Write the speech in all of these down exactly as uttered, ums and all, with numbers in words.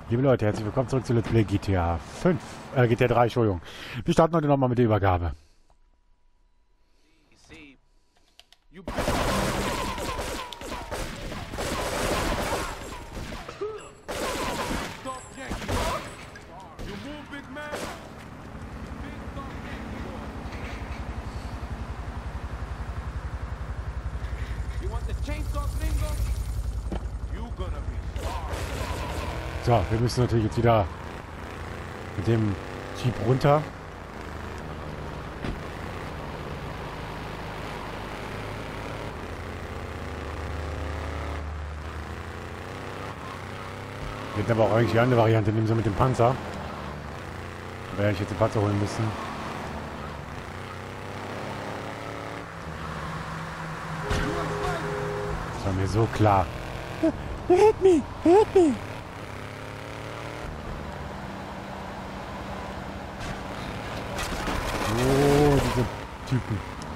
Liebe Leute, herzlich willkommen zurück zu Let's Play G T A fünf, äh, G T A drei, Entschuldigung. Wir starten heute nochmal mit der Übergabe. So, wir müssen natürlich jetzt wieder mit dem Jeep runter. Wir hätten aber auch eigentlich die andere Variante nehmen, so mit dem Panzer. Da werde ich jetzt den Panzer holen müssen. Das war mir so klar. Hit me! Hit me! Oh, diese Typen.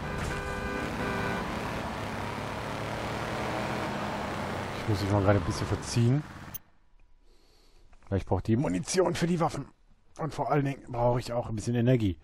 Ich muss mich mal gerade ein bisschen verziehen. Weil ich brauche die Munition für die Waffen. Und vor allen Dingen brauche ich auch ein bisschen Energie.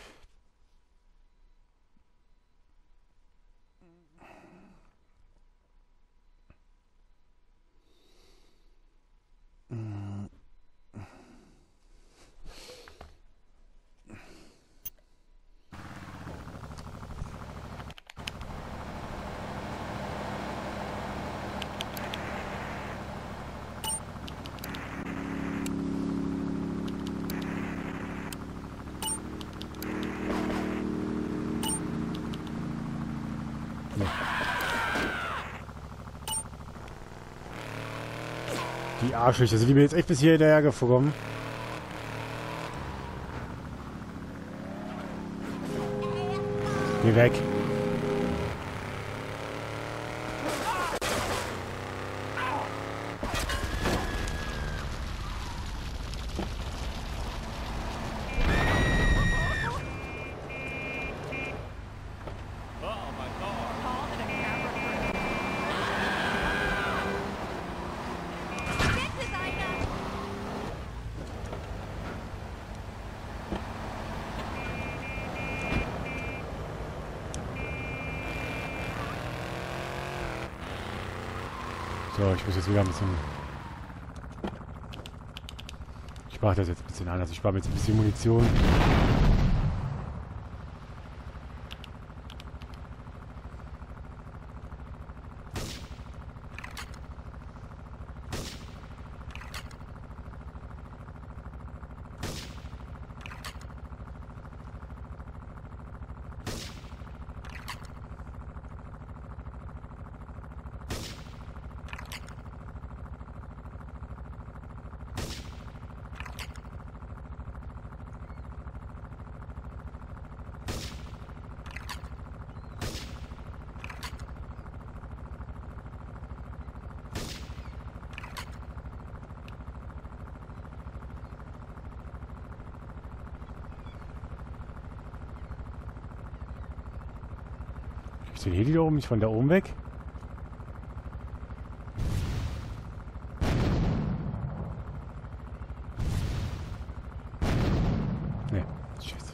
Die Arschlöcher sind die mir jetzt echt bis hier hinterher gekommen. Geh weg. So, ich muss jetzt wieder ein bisschen... Ich mache das jetzt ein bisschen anders. Ich spare mir jetzt ein bisschen Munition. Ist der Heli da oben nicht von da oben weg? Ne, scheiße.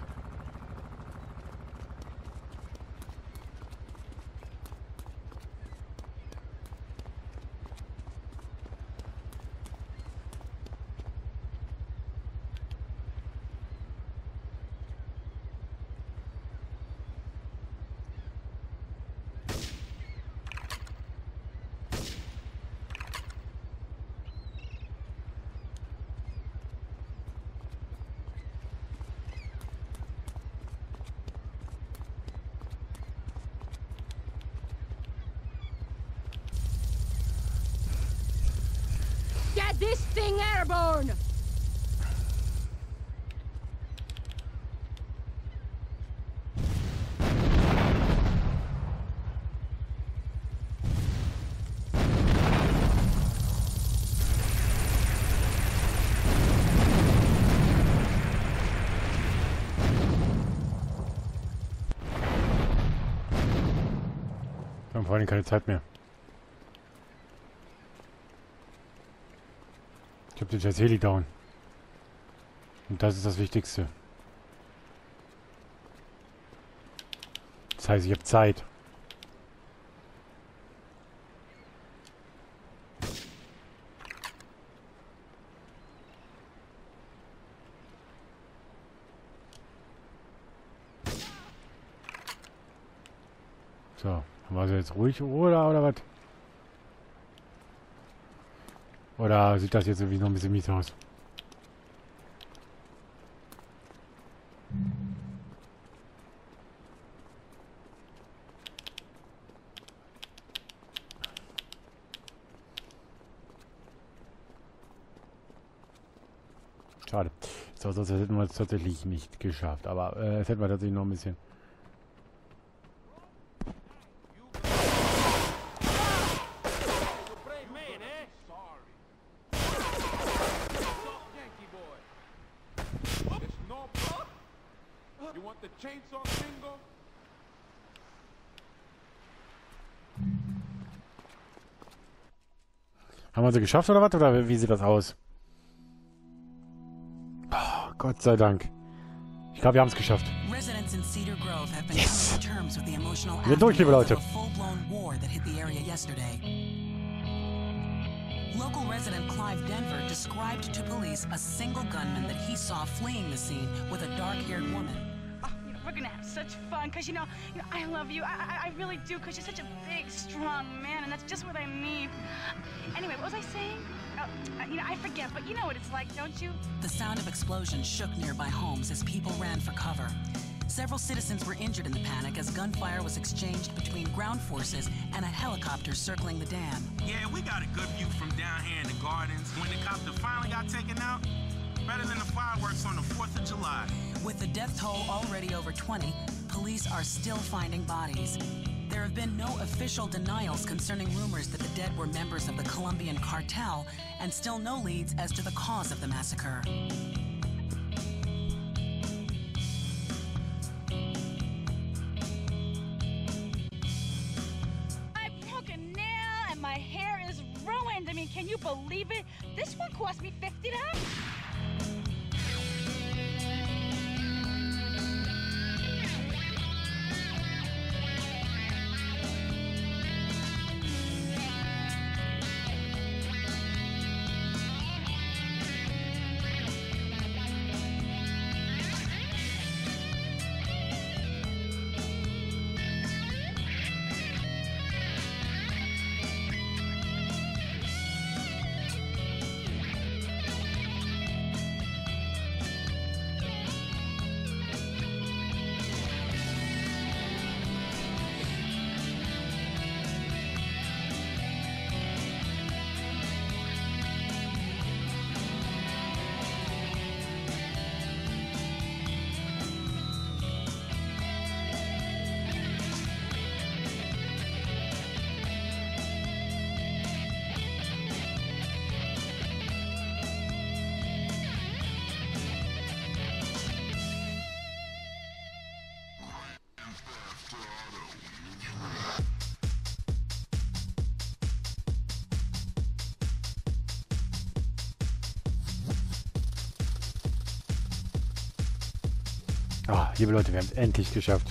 Get this thing airborne! Wir haben vor allem keine Zeit mehr. Ich habe hab den scheiß Heli down. Und das ist das Wichtigste. Das heißt, ich habe Zeit. So, haben wir sie jetzt ruhig oder oder was? Oder sieht das jetzt irgendwie noch ein bisschen mies aus? Schade. So, sonst hätten wir es tatsächlich nicht geschafft. Aber äh, es hätten wir tatsächlich noch ein bisschen. Haben wir sie geschafft oder was? Oder wie sieht das aus? Oh, Gott sei Dank. Ich glaube, wir haben es geschafft. Yes! Wir sind durch, liebe Leute. Local resident Clive Denver described to police a single gunman that he saw fleeing the scene with a dark-haired woman. Oh, you know, we're gonna have such fun, cause you know, you know, I love you. I, I, I really do, cause you're such a big, strong man, and that's just what I need. Anyway, what was I saying? Oh, you know, I forget, but you know what it's like, don't you? The sound of explosions shook nearby homes as people ran for cover. Several citizens were injured in the panic as gunfire was exchanged between ground forces and a helicopter circling the dam. Yeah, we got a good view from down here in the gardens. When the copter finally got taken out, better than the fireworks on the fourth of July. With the death toll already over twenty, police are still finding bodies. There have been no official denials concerning rumors that the dead were members of the Colombian cartel, and still no leads as to the cause of the massacre. I broke a nail and my hair is ruined. I mean, can you believe it? This one cost me fifty dollars. Ah, liebe Leute, wir haben es endlich geschafft.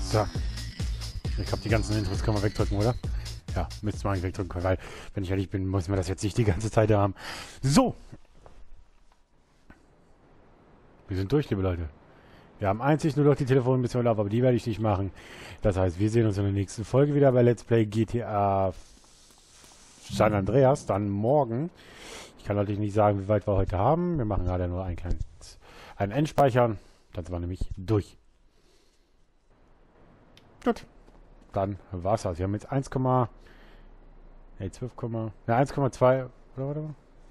So. Ich glaube, die ganzen Intros können wir wegdrücken, oder? Ja, müsste man eigentlich wegdrücken können, weil, wenn ich ehrlich bin, muss man das jetzt nicht die ganze Zeit haben. So. Wir sind durch, liebe Leute. Wir haben einzig nur noch die Telefonmission auf, aber die werde ich nicht machen. Das heißt, wir sehen uns in der nächsten Folge wieder bei Let's Play G T A San Andreas, dann morgen. Ich kann natürlich nicht sagen, wie weit wir heute haben. Wir machen gerade nur ein kleines, einen Endspeichern. Dann sind wir nämlich durch. Gut. Dann war's das. Wir haben jetzt eins, nee, zwölf, ja, eins Komma zwei, oder, oder?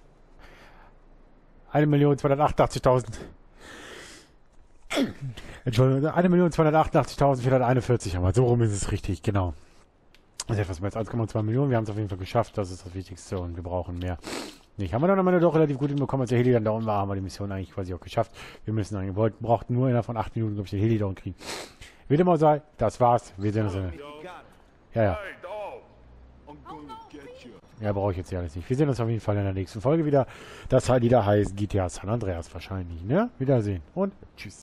eine Million zweihundertachtundachtzigtausend. Entschuldigung, eine Million zweihundertachtundachtzigtausendvierhunderteinundvierzig haben wir. So rum ist es richtig, genau. Das ist etwas mehr als eins Komma zwei Millionen. Wir haben es auf jeden Fall geschafft. Das ist das Wichtigste und wir brauchen mehr. Nicht. Haben wir dann am Ende doch relativ gut hinbekommen, als der Heli dann down war, haben wir die Mission eigentlich quasi auch geschafft. Wir müssen eigentlich, wir wollten, brauchten nur innerhalb von acht Minuten, glaube ich, den Heli down kriegen. Wie dem auch sei, das war's. Wir sehen uns in der... Ja, ja. Ja, brauche ich jetzt ja alles nicht. Wir sehen uns auf jeden Fall in der nächsten Folge wieder. Das halt wieder heißt G T A San Andreas wahrscheinlich, ne? Wiedersehen und tschüss.